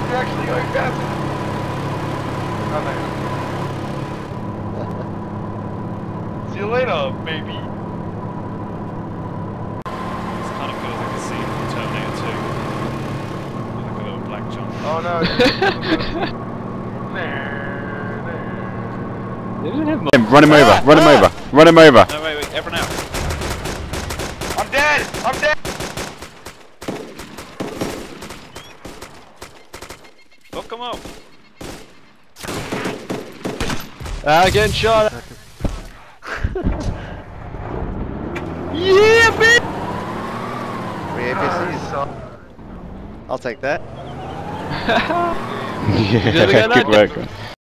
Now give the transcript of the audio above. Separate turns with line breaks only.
You're actually going faster. Oh, no. See you later, baby.
It's kind of feels like a scene from Terminator 2. With like a little black jump.
Oh no.
Run him over, run him over, run him over.
No, wait, everyone out.
I'm dead! I'm dead!
Fuck him up.
Getting shot.
Yeah, bitch!
3 APCs. I'll take that.
Yeah, good work.